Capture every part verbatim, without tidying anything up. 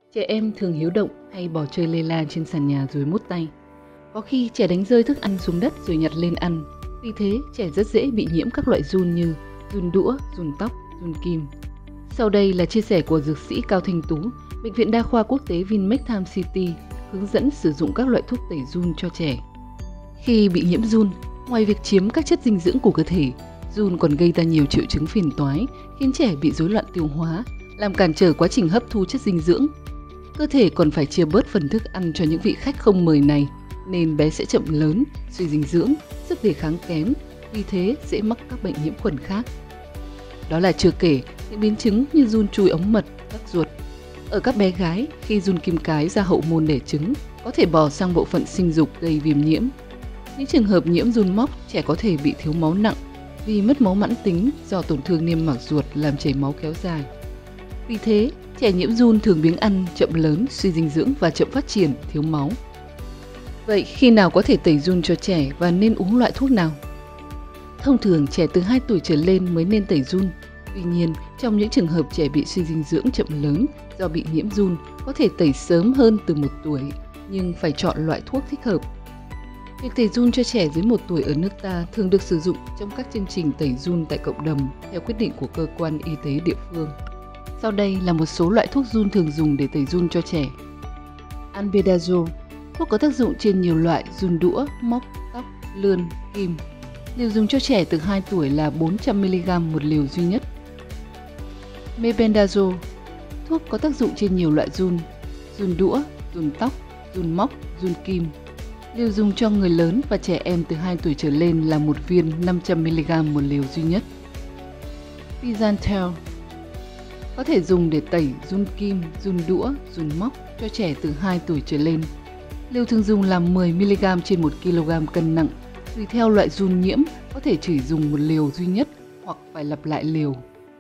Trẻ em thường hiếu động hay bỏ chơi lê la trên sàn nhà rồi mút tay. Có khi trẻ đánh rơi thức ăn xuống đất rồi nhặt lên ăn. Vì thế, trẻ rất dễ bị nhiễm các loại giun như giun đũa, giun tóc, giun kim. Sau đây là chia sẻ của dược sĩ Cao Thanh Tú, Bệnh viện Đa khoa Quốc tế Vinmec Time City, hướng dẫn sử dụng các loại thuốc tẩy giun cho trẻ. Khi bị nhiễm giun, ngoài việc chiếm các chất dinh dưỡng của cơ thể, giun còn gây ra nhiều triệu chứng phiền toái, khiến trẻ bị rối loạn tiêu hóa, làm cản trở quá trình hấp thu chất dinh dưỡng. Cơ thể còn phải chia bớt phần thức ăn cho những vị khách không mời này, nên bé sẽ chậm lớn, suy dinh dưỡng, sức đề kháng kém, vì thế dễ mắc các bệnh nhiễm khuẩn khác. Đó là chưa kể những biến chứng như giun chui ống mật, tắc ruột. Ở các bé gái, khi giun kim cái ra hậu môn đẻ trứng, có thể bò sang bộ phận sinh dục gây viêm nhiễm. Những trường hợp nhiễm giun móc, trẻ có thể bị thiếu máu nặng vì mất máu mãn tính do tổn thương niêm mạc ruột làm chảy máu kéo dài. Vì thế, trẻ nhiễm giun thường biếng ăn, chậm lớn, suy dinh dưỡng và chậm phát triển, thiếu máu. Vậy khi nào có thể tẩy giun cho trẻ và nên uống loại thuốc nào? Thông thường trẻ từ hai tuổi trở lên mới nên tẩy giun. Tuy nhiên, trong những trường hợp trẻ bị suy dinh dưỡng chậm lớn do bị nhiễm giun, có thể tẩy sớm hơn từ một tuổi, nhưng phải chọn loại thuốc thích hợp. Việc tẩy giun cho trẻ dưới một tuổi ở nước ta thường được sử dụng trong các chương trình tẩy giun tại cộng đồng theo quyết định của cơ quan y tế địa phương. Sau đây là một số loại thuốc giun thường dùng để tẩy giun cho trẻ. Albendazole, thuốc có tác dụng trên nhiều loại giun đũa, móc, tóc, lươn, kim. Liều dùng cho trẻ từ hai tuổi là bốn trăm mi-li-gam một liều duy nhất. Mebendazole, thuốc có tác dụng trên nhiều loại giun, giun đũa, giun tóc, giun móc, giun kim. Liều dùng cho người lớn và trẻ em từ hai tuổi trở lên là một viên năm trăm mi-li-gam một liều duy nhất. Pizantel, có thể dùng để tẩy giun kim, giun đũa, giun móc cho trẻ từ hai tuổi trở lên. Liều thường dùng là mười mi-li-gam trên một ki lô gam cân nặng. Tùy theo loại giun nhiễm, có thể chỉ dùng một liều duy nhất hoặc phải lặp lại liều.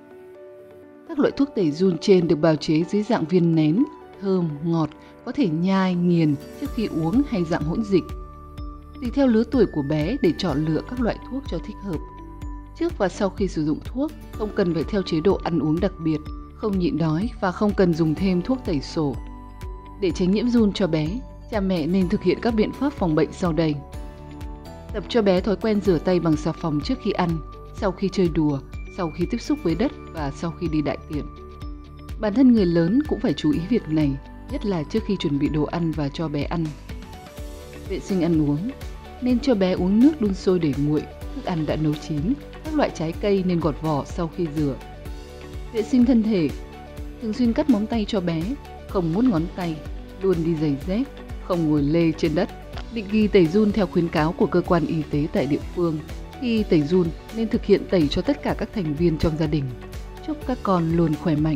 Các loại thuốc tẩy giun trên được bào chế dưới dạng viên nén, thơm, ngọt, có thể nhai, nghiền trước khi uống hay dạng hỗn dịch. Tùy theo lứa tuổi của bé để chọn lựa các loại thuốc cho thích hợp. Trước và sau khi sử dụng thuốc, không cần phải theo chế độ ăn uống đặc biệt, không nhịn đói và không cần dùng thêm thuốc tẩy sổ. Để tránh nhiễm giun cho bé, cha mẹ nên thực hiện các biện pháp phòng bệnh sau đây. Tập cho bé thói quen rửa tay bằng xà phòng trước khi ăn, sau khi chơi đùa, sau khi tiếp xúc với đất và sau khi đi đại tiện. Bản thân người lớn cũng phải chú ý việc này, nhất là trước khi chuẩn bị đồ ăn và cho bé ăn. Vệ sinh ăn uống. Nên cho bé uống nước đun sôi để nguội, thức ăn đã nấu chín, các loại trái cây nên gọt vỏ sau khi rửa. Vệ sinh thân thể. Thường xuyên cắt móng tay cho bé, không mút ngón tay, luôn đi giày dép, không ngồi lê trên đất. Định kỳ tẩy giun theo khuyến cáo của cơ quan y tế tại địa phương. Khi tẩy giun nên thực hiện tẩy cho tất cả các thành viên trong gia đình. Chúc các con luôn khỏe mạnh.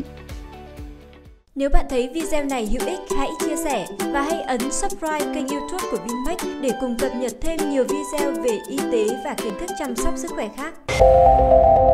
Nếu bạn thấy video này hữu ích, hãy chia sẻ và hãy ấn subscribe kênh YouTube của Vinmec để cùng cập nhật thêm nhiều video về y tế và kiến thức chăm sóc sức khỏe khác.